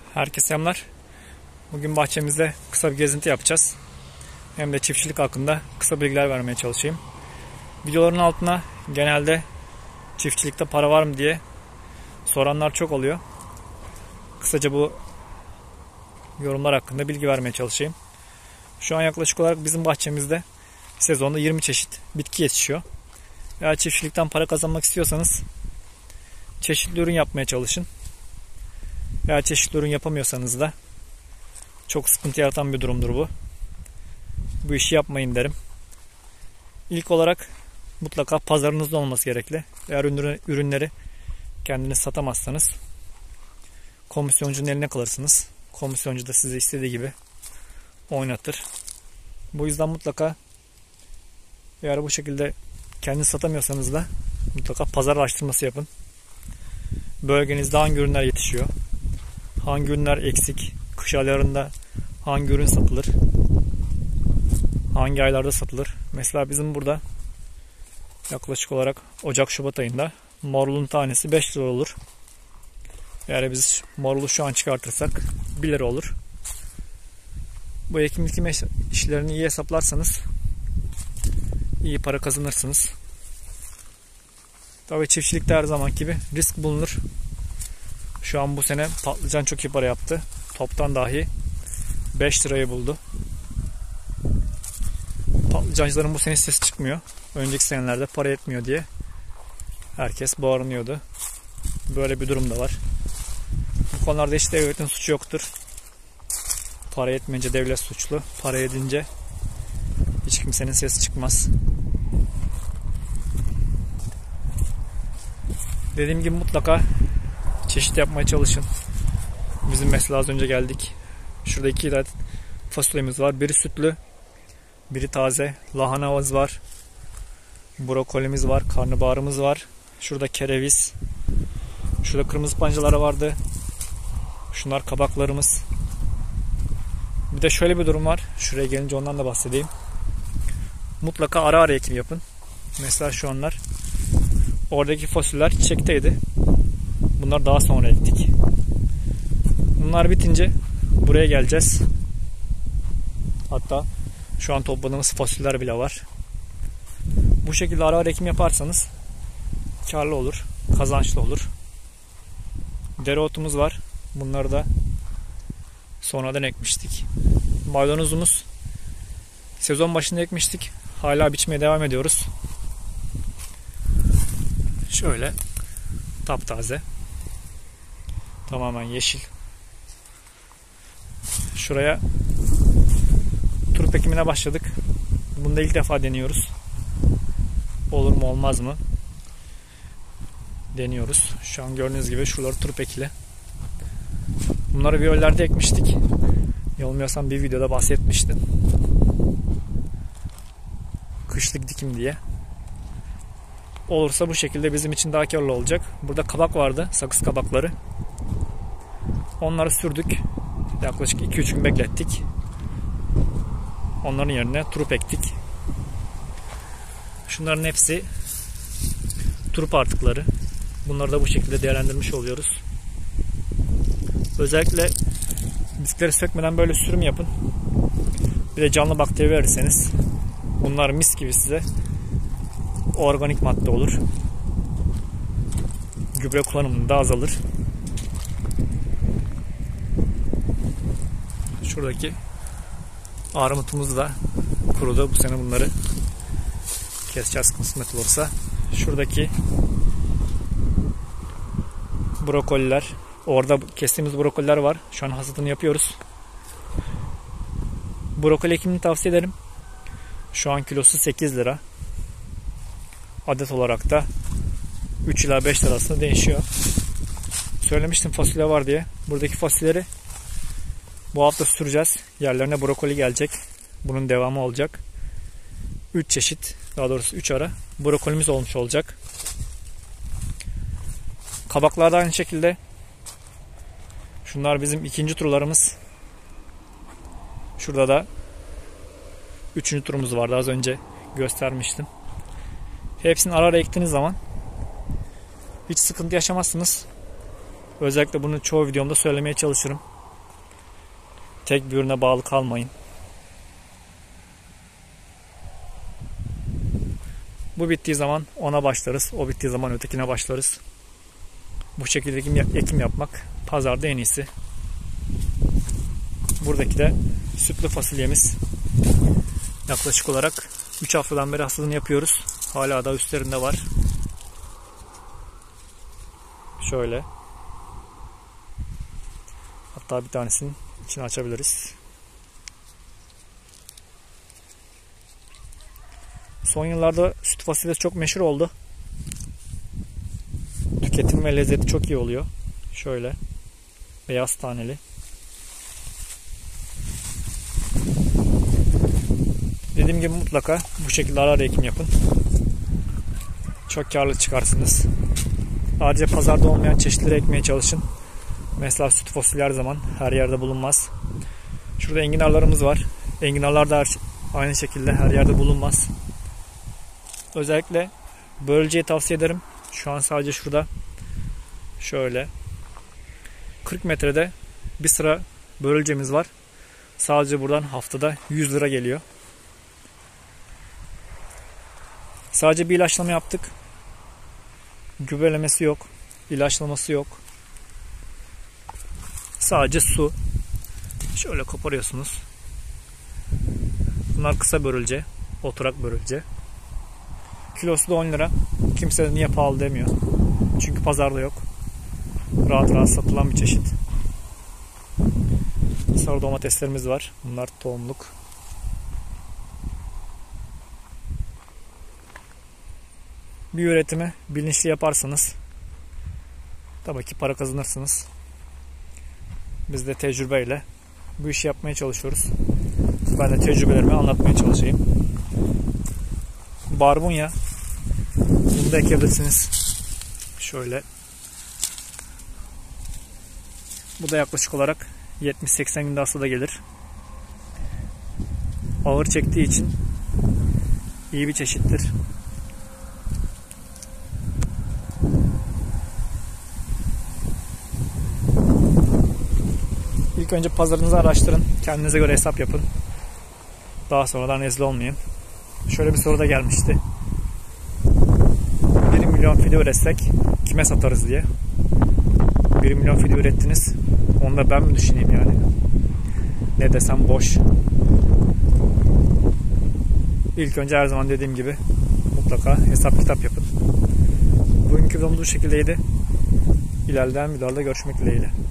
Herkese selamlar. Bugün bahçemizde kısa bir gezinti yapacağız. Hem de çiftçilik hakkında kısa bilgiler vermeye çalışayım. Videoların altına genelde çiftçilikte para var mı diye soranlar çok oluyor. Kısaca bu yorumlar hakkında bilgi vermeye çalışayım. Şu an yaklaşık olarak bizim bahçemizde sezonda 20 çeşit bitki yetişiyor. Eğer çiftçilikten para kazanmak istiyorsanız çeşitli ürün yapmaya çalışın. Eğer çeşitli ürün yapamıyorsanız da çok sıkıntı yaratan bir durumdur bu. Bu işi yapmayın derim. İlk olarak mutlaka pazarınızda olması gerekli. Eğer ürünleri kendiniz satamazsanız komisyoncunun eline kalırsınız. Komisyoncu da size istediği gibi oynatır. Bu yüzden mutlaka eğer bu şekilde kendiniz satamıyorsanız da mutlaka pazar araştırması yapın. Bölgenizde hangi ürünler yetişiyor? Hangi ürünler eksik? Kış aylarında hangi ürün satılır? Hangi aylarda satılır? Mesela bizim burada yaklaşık olarak Ocak-Şubat ayında marulun tanesi 5 lira olur. Eğer biz marulu şu an çıkartırsak 1 lira olur. Bu ekim dikme işlerini iyi hesaplarsanız iyi para kazanırsınız. Tabii çiftçilikte her zaman gibi risk bulunur. Şu an bu sene patlıcan çok iyi para yaptı. Toptan dahi 5 lirayı buldu. Patlıcancıların bu sene sesi çıkmıyor. Önceki senelerde para etmiyor diye herkes bağırıyordu. Böyle bir durum da var. Bu konularda hiç devletin suçu yoktur. Para etmeyince devlet suçlu. Para edince hiç kimsenin sesi çıkmaz. Dediğim gibi mutlaka çeşit yapmaya çalışın. Bizim mesela az önce geldik. Şurada 2 adet fasulyemiz var. Biri sütlü, biri taze. Lahanamız var. Brokolimiz var. Karnabaharımız var. Şurada kereviz. Şurada kırmızı pancarlar vardı. Şunlar kabaklarımız. Bir de şöyle bir durum var. Şuraya gelince ondan da bahsedeyim. Mutlaka ara ara ekim yapın. Mesela şu anlar oradaki fasulyeler çiçekteydi. Bunlar daha sonra ektik. Bunlar bitince buraya geleceğiz. Hatta şu an topladığımız fasulyeler bile var. Bu şekilde ara ara ekim yaparsanız karlı olur, kazançlı olur. Dereotumuz var. Bunları da sonradan ekmiştik. Maydanozumuz sezon başında ekmiştik. Hala biçmeye devam ediyoruz. Şöyle taptaze. Tamamen yeşil. Şuraya turp ekimine başladık. Bunu da ilk defa deniyoruz. Olur mu olmaz mı? Deniyoruz. Şu an gördüğünüz gibi şuraları turp ekili. Bunları viyollerde ekmiştik. Yanılmıyorsam bir videoda bahsetmiştim. Kışlık dikim diye. Olursa bu şekilde bizim için daha karlı olacak. Burada kabak vardı. Sakız kabakları. Onları sürdük. Yaklaşık 2-3 gün beklettik. Onların yerine turp ektik. Şunların hepsi turp artıkları. Bunları da bu şekilde değerlendirmiş oluyoruz. Özellikle bitkileri sökmeden böyle sürüm yapın. Bir de canlı bakteri verirseniz bunlar mis gibi size organik madde olur. Gübre kullanımında azalır. Şuradaki armutumuz da kurudu. Bu sene bunları keseceğiz kısmet olursa. Şuradaki brokoliler, orada kestiğimiz brokoliler var. Şu an hasadını yapıyoruz. Brokoli ekimini tavsiye ederim. Şu an kilosu 8 lira. Adet olarak da 3 ila 5 lira arasında değişiyor. Söylemiştim fasulye var diye. Buradaki fasulyeleri bu hafta süreceğiz. Yerlerine brokoli gelecek. Bunun devamı olacak. 3 çeşit, daha doğrusu 3 ara brokolimiz olmuş olacak. Kabaklar da aynı şekilde. Şunlar bizim ikinci turlarımız. Şurada da 3. turumuz vardı. Az önce göstermiştim. Hepsini ara ara ektiğiniz zaman hiç sıkıntı yaşamazsınız. Özellikle bunu çoğu videomda söylemeye çalışırım. Tek bir ürüne bağlı kalmayın. Bu bittiği zaman ona başlarız. O bittiği zaman ötekine başlarız. Bu şekilde ekim yapmak pazarda en iyisi. Buradaki de sütlü fasulyemiz. Yaklaşık olarak 3 haftadan beri hasadını yapıyoruz. Hala da üstlerinde var. Şöyle. Hatta bir tanesinin içini açabiliriz. Son yıllarda süt fasulyesi çok meşhur oldu. Tüketim ve lezzeti çok iyi oluyor. Şöyle. Beyaz taneli. Dediğim gibi mutlaka bu şekilde ara ara ekim yapın. Çok karlı çıkarsınız. Ayrıca pazarda olmayan çeşitleri ekmeye çalışın. Mesela süt fasulye her zaman her yerde bulunmaz. Şurada enginarlarımız var. Enginarlar da aynı şekilde her yerde bulunmaz. Özellikle börülceyi tavsiye ederim. Şu an sadece şurada şöyle 40 metrede bir sıra börülcemiz var. Sadece buradan haftada 100 lira geliyor. Sadece bir ilaçlama yaptık. Gübrelemesi yok. İlaçlaması yok. Sadece su. Şöyle koparıyorsunuz. Bunlar kısa börülce. Oturak börülce. Kilosu da 10 lira. Kimse de niye pahalı demiyor. Çünkü pazarda yok. Rahat rahat satılan bir çeşit. Sarı domateslerimiz var. Bunlar tohumluk. Bir üretimi bilinçli yaparsanız tabii ki para kazanırsınız. Biz de tecrübeyle bu işi yapmaya çalışıyoruz. Ben de tecrübelerimi anlatmaya çalışayım. Barbunya. Bunu da ekebilirsiniz. Şöyle. Bu da yaklaşık olarak 70-80 günde hasada gelir. Ağır çektiği için iyi bir çeşittir. İlk önce pazarınızı araştırın. Kendinize göre hesap yapın. Daha sonradan rezil olmayın. Şöyle bir soru da gelmişti. 1 milyon fide üretsek kime satarız diye. 1 milyon fide ürettiniz. Onu da ben mi düşüneyim yani? Ne desem boş. İlk önce her zaman dediğim gibi mutlaka hesap kitap yapın. Bugünkü videomuz bu şekildeydi. İlerleyen videolarda görüşmek dileğiyle.